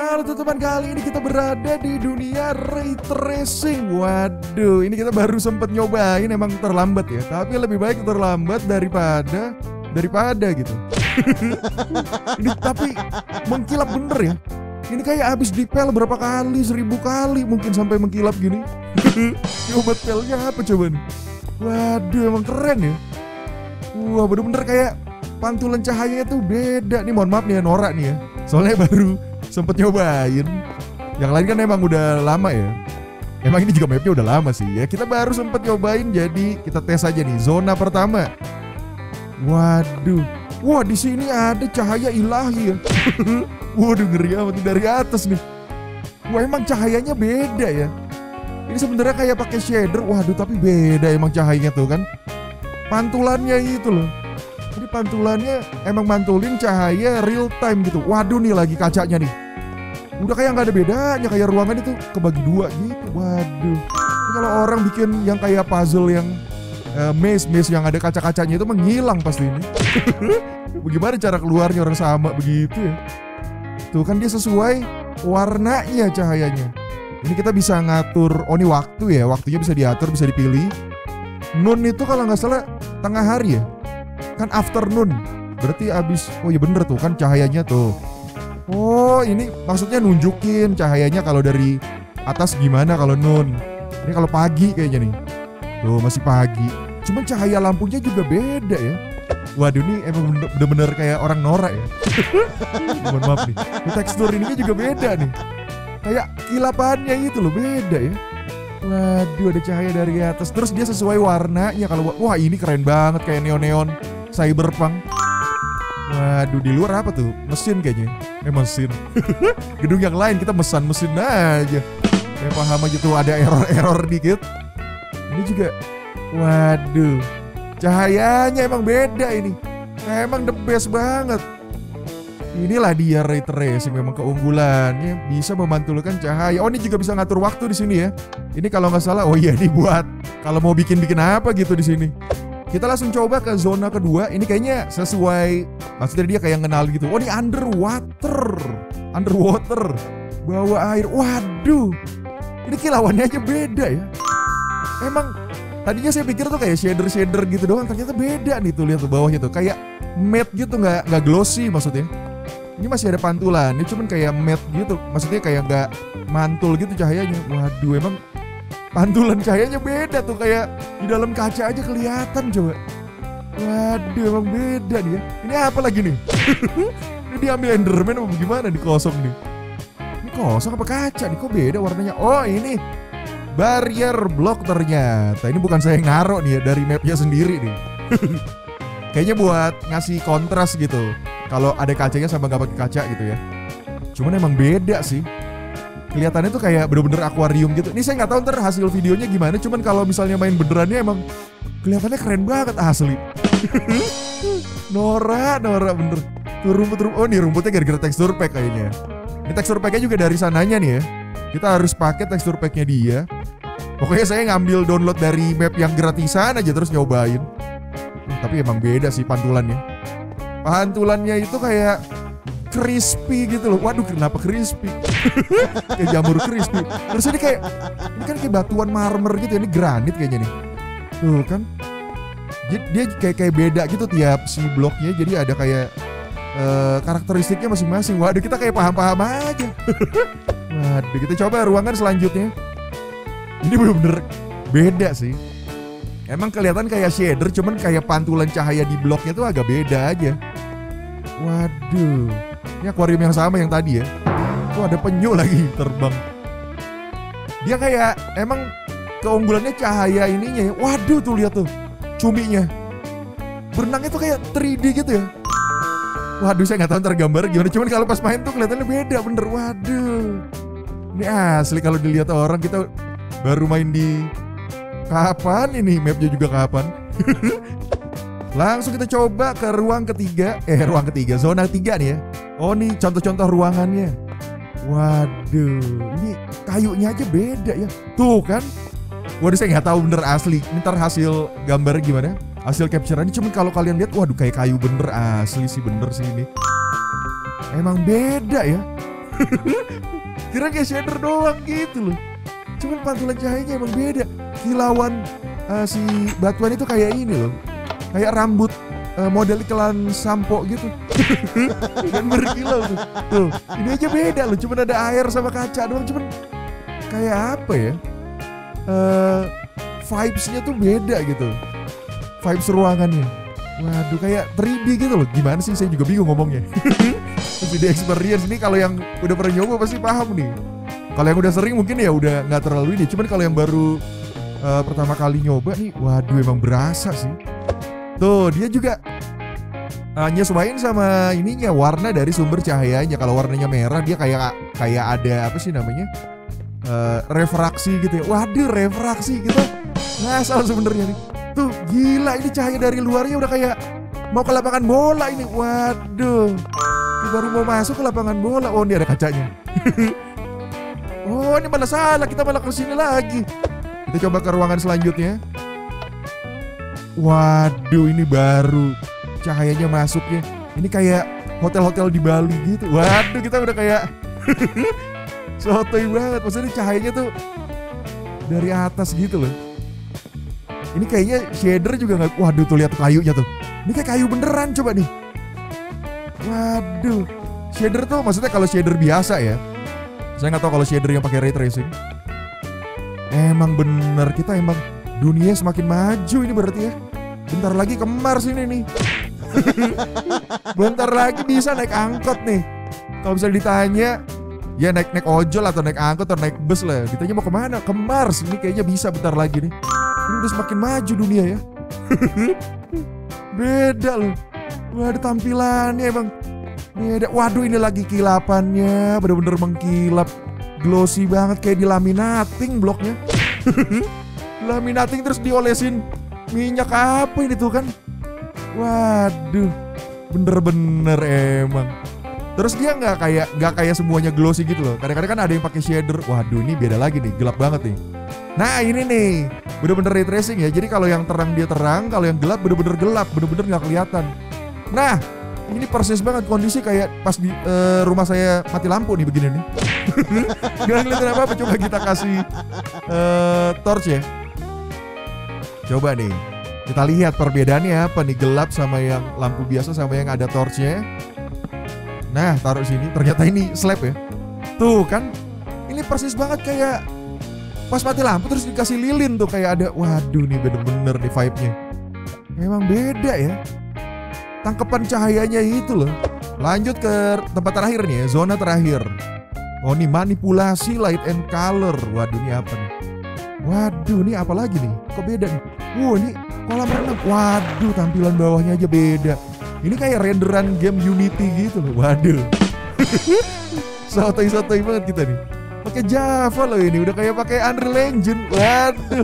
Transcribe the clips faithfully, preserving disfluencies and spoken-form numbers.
Halo teman-teman, kali ini kita berada di dunia ray tracing. Waduh, ini kita baru sempet nyobain, emang terlambat ya. Tapi lebih baik terlambat daripada daripada gitu. Ini tapi mengkilap bener ya. Ini kayak habis dipel berapa kali, seribu kali mungkin sampai mengkilap gini. Ini obat pelnya apa coba nih? Waduh, emang keren ya. Wah, bener-bener kayak pantulan cahayanya tuh beda. Nih mohon maaf nih ya Nora nih ya, soalnya baru sempet nyobain. Yang lain kan emang udah lama ya. Emang ini juga mapnya udah lama sih ya. Kita baru sempet nyobain, jadi kita tes aja nih zona pertama. Waduh, wah di sini ada cahaya ilahi ya. Waduh, ngeri amat dari atas nih. Wah, emang cahayanya beda ya. Ini sebenarnya kayak pakai shader. Waduh, tapi beda emang cahayanya tuh kan. Pantulannya itu loh. Jadi pantulannya emang mantulin cahaya real time gitu. Waduh, nih lagi kacanya nih. Udah kayak nggak ada bedanya, kayak ruangan itu kebagi dua gitu. Waduh. Ini kalau orang bikin yang kayak puzzle yang uh, maze-maze yang ada kaca-kacanya itu menghilang pasti ini. Bagaimana cara keluarnya orang sama begitu ya? Tuh kan dia sesuai warnanya cahayanya. Ini kita bisa ngatur, oh ini waktu ya, waktunya bisa diatur, bisa dipilih. Noon itu kalau nggak salah tengah hari ya, kan afternoon, berarti abis, oh iya bener tuh kan cahayanya tuh. Oh ini maksudnya nunjukin cahayanya kalau dari atas gimana kalau noon. Ini kalau pagi kayaknya nih, tuh masih pagi. Cuman cahaya lampunya juga beda ya. Waduh, ini emang bener-bener kayak orang norak ya. Mohon maaf nih, ini tekstur ininya juga beda nih. Kayak kilapannya itu loh beda ya. Waduh, ada cahaya dari atas. Terus dia sesuai warnanya. Kalau wah ini keren banget kayak neon-neon cyberpunk. Waduh, di luar apa tuh? Mesin kayaknya. Eh mesin. Gedung yang lain kita mesan mesin aja. Kayak paham aja tuh ada error-error dikit. Ini juga. Waduh, cahayanya emang beda ini. Emang the best banget. Inilah dia ray tracing, memang keunggulannya bisa memantulkan cahaya. Oh, ini juga bisa ngatur waktu di sini ya. Ini kalau nggak salah, oh iya ini buat kalau mau bikin-bikin apa gitu di sini. Kita langsung coba ke zona kedua. Ini kayaknya sesuai, maksudnya dia kayak kenal gitu. Oh, ini underwater, underwater, bawah air. Waduh, ini kilauannya aja beda ya. Emang tadinya saya pikir tuh kayak shader-shader gitu doang, ternyata beda nih tuh, lihat tuh bawahnya tuh kayak matte gitu, nggak nggak glossy maksudnya. Ini masih ada pantulan, ini cuman kayak matte gitu, maksudnya kayak nggak mantul gitu cahayanya. Waduh, emang pantulan cahayanya beda tuh, kayak di dalam kaca aja kelihatan coba. Waduh, emang beda nih ya. Ini apa lagi nih? Ini diambil Enderman apa gimana nih, kosong nih? Ini kosong apa kaca nih? Kok beda warnanya? Oh ini barrier block ternyata. Ini bukan saya yang naruh nih ya, dari mapnya sendiri nih. Kayaknya buat ngasih kontras gitu. Kalau ada kacanya sama gak pakai kaca gitu ya. Cuman emang beda sih. Kelihatannya tuh kayak bener-bener akuarium gitu. Ini saya nggak tahu ntar hasil videonya gimana. Cuman kalau misalnya main benerannya emang kelihatannya keren banget asli. Nora, Nora bener. Tuh rumput-rumput. Oh nih rumputnya gara-gara tekstur pack kayaknya. Ini tekstur packnya juga dari sananya nih ya. Kita harus pakai tekstur packnya dia. Pokoknya saya ngambil download dari map yang gratisan aja terus nyobain. Hmm, tapi emang beda sih pantulannya. Pantulannya itu kayak crispy gitu loh. Waduh, kenapa crispy? Kayak jamur crispy. Terus ini kayak, ini kan kayak batuan marmer gitu ya. Ini granit kayaknya nih. Tuh kan. Dia kayak kayak beda gitu tiap si bloknya. Jadi ada kayak uh, karakteristiknya masing-masing. Waduh, kita kayak paham-paham aja. Waduh, kita coba ruangan selanjutnya. Ini bener-bener beda sih. Emang kelihatan kayak shader, cuman kayak pantulan cahaya di bloknya tuh agak beda aja. Waduh, ini akuarium yang sama yang tadi ya. Tuh ada penyu lagi terbang. Dia kayak emang keunggulannya cahaya ininya ya. Waduh tuh lihat tuh cuminya. Berenangnya tuh kayak tiga D gitu ya. Waduh, saya nggak tahu ntar gambar gimana. Cuman kalau pas main tuh kelihatannya beda bener. Waduh, ini asli kalau dilihat orang. Kita baru main di kapan ini, mapnya juga kapan. Langsung kita coba ke ruang ketiga. Eh ruang ketiga, zona tiga nih ya. Oh nih contoh-contoh ruangannya. Waduh, ini kayunya aja beda ya. Tuh kan. Waduh, saya nggak tahu bener asli. Ini ntar hasil gambar gimana, hasil capture-nya. Cuman kalau kalian lihat, waduh kayak kayu bener, asli sih bener sih ini. Emang beda ya. Kira kayak shader doang gitu loh. Cuman pantulan cahayanya emang beda. Kilauan uh, si batuan itu kayak ini loh. Kayak rambut uh, model iklan sampo gitu. Dan berkilau tuh. Tuh, ini aja beda loh. Cuman ada air sama kaca doang. Cuman kayak apa ya? Uh, vibes-nya tuh beda gitu. Vibes ruangannya. Waduh, kayak tiga D gitu loh. Gimana sih, saya juga bingung ngomongnya. tiga D experience ini kalau yang udah pernah nyoba pasti paham nih. Kalau yang udah sering mungkin ya udah nggak terlalu ini. Cuman kalau yang baru uh, pertama kali nyoba nih, waduh emang berasa sih. Tuh dia juga uh, nyesuaiin sama ininya, warna dari sumber cahayanya. Kalau warnanya merah dia kayak kayak ada apa sih namanya, uh, refraksi gitu ya. Waduh, refraksi gitu. Ngasal sebenarnya nih. Tuh gila, ini cahaya dari luarnya udah kayak mau ke lapangan bola ini. Waduh, ini baru mau masuk ke lapangan bola. Oh, ini ada kacanya. Oh, ini malah salah, kita malah ke sini lagi. Kita coba ke ruangan selanjutnya. Waduh, ini baru cahayanya masuknya. Ini kayak hotel-hotel di Bali gitu. Waduh, kita udah kayak sotoy banget. Maksudnya cahayanya tuh dari atas gitu loh. Ini kayaknya shader juga nggak. Waduh, tuh lihat kayunya tuh. Ini kayak kayu beneran, coba nih. Waduh, shader tuh maksudnya kalau shader biasa ya. Saya nggak tahu kalau shader yang pakai ray tracing. Emang bener, kita emang dunia semakin maju ini berarti ya. Bentar lagi ke Mars ini nih. Bentar lagi bisa naik angkot nih. Kalau misalnya ditanya, ya naik naik ojol atau naik angkot atau naik bus lah. Ditanya mau kemana? Ke Mars. Ini kayaknya bisa bentar lagi nih. Ini udah semakin maju dunia ya. Beda loh. Wah, ada tampilannya emang beda. Waduh, ini lagi kilapannya bener-bener mengkilap. Glossy banget kayak dilaminating bloknya. Laminating terus diolesin minyak apa ini tuh kan. Waduh, bener-bener emang. Terus dia nggak kayak nggak kayak semuanya glossy gitu loh. Kadang-kadang kan ada yang pakai shader. Waduh, ini beda lagi nih, gelap banget nih. Nah ini nih, bener-bener ray tracing ya. Jadi kalau yang terang dia terang, kalau yang gelap bener-bener gelap, bener-bener nggak kelihatan. Nah, ini persis banget kondisi kayak pas di uh, rumah saya mati lampu nih begini nih. Gak ngeliatin apa-apa. Coba kita kasih uh, torch ya. Coba nih, kita lihat perbedaannya apa nih, gelap sama yang lampu biasa sama yang ada torchnya. Nah, taruh sini. Ternyata ini slab ya. Tuh kan, ini persis banget kayak pas mati lampu terus dikasih lilin tuh kayak ada. Waduh, nih bener-bener nih vibe-nya. Memang beda ya. Tangkepan cahayanya itu loh. Lanjut ke tempat terakhir nih ya, zona terakhir. Oh, nih manipulasi light and color. Waduh, ini apa nih? Waduh, ini apa lagi nih? Kok beda nih? Wow, ini kolam renang. Waduh, tampilan bawahnya aja beda. Ini kayak renderan game Unity gitu loh. Waduh. Sotoy-sotoy banget kita nih. Pakai Java loh ini, udah kayak pakai Unreal Engine. Waduh.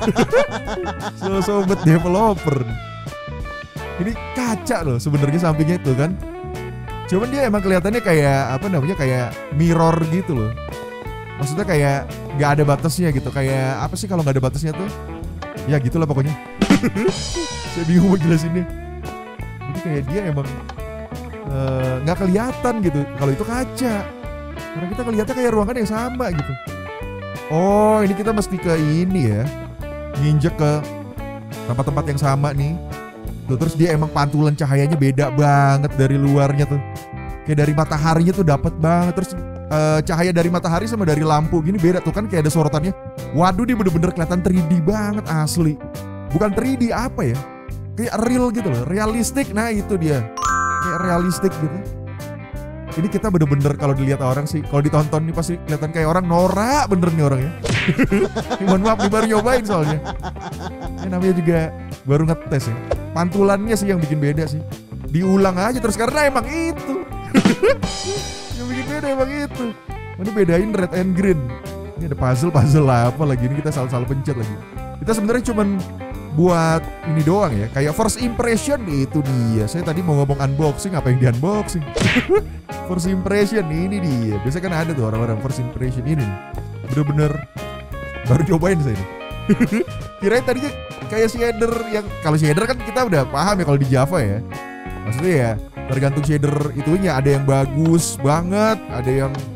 So sobat developer. Ini kaca loh sebenarnya sampingnya itu kan. Cuman dia emang kelihatannya kayak apa namanya, kayak mirror gitu loh. Maksudnya kayak nggak ada batasnya gitu. Kayak apa sih kalau nggak ada batasnya tuh? Ya gitulah pokoknya. Saya bingung mau jelasinnya. Jadi kayak dia emang nggak uh, kelihatan gitu. Kalau itu kaca. Karena kita kelihatan kayak ruangan yang sama gitu. Oh, ini kita mesti ke ini ya. Nginjek ke tempat-tempat yang sama nih. Tuh, terus dia emang pantulan cahayanya beda banget dari luarnya tuh. Kayak dari mataharinya tuh dapat banget. Terus uh, cahaya dari matahari sama dari lampu gini beda tuh kan, kayak ada sorotannya. Waduh, dia bener-bener kelihatan tiga D banget asli. Bukan tiga D apa ya? Kayak real gitu loh, realistik. Nah itu dia, kayak realistik gitu. Ini kita bener-bener kalau dilihat orang sih, kalau ditonton nih pasti kelihatan kayak orang norak bener nih orangnya. Mohon maaf nih, baru nyobain soalnya. Ini namanya juga baru ngetes ya. Pantulannya sih yang bikin beda sih. Diulang aja terus karena emang itu. Yang bikin beda emang itu. Ini bedain red and green. Ini ada puzzle-puzzle lah apa lagi. Ini kita salah-salah pencet lagi. Kita sebenarnya cuman buat ini doang ya. Kayak first impression itu dia. Saya tadi mau ngomong unboxing, apa yang di unboxing? First impression ini dia. Biasanya kan ada tuh orang-orang first impression ini. Bener-bener baru cobain saya ini. Kirain tadinya kayak shader yang, kalau shader kan kita udah paham ya kalau di Java ya. Maksudnya ya tergantung shader itunya, ada yang bagus banget, ada yang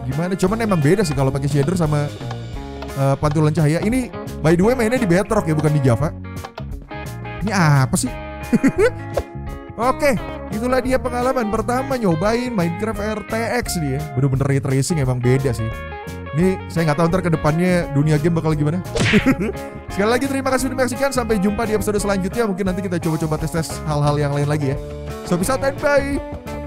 gimana. Cuman emang beda sih kalau pakai shader sama uh, pantulan cahaya. Ini by the way mainnya di Bedrock ya, bukan di Java. Ini apa sih? Oke, itulah dia pengalaman pertama nyobain Minecraft R T X dia. Bener-bener ray tracing emang beda sih. Ini saya nggak tahu ntar ke depannya dunia game bakal gimana. Sekali lagi terima kasih sudah menyaksikan. Sampai jumpa di episode selanjutnya. Mungkin nanti kita coba-coba tes-tes hal-hal yang lain lagi ya. So, peace out and bye.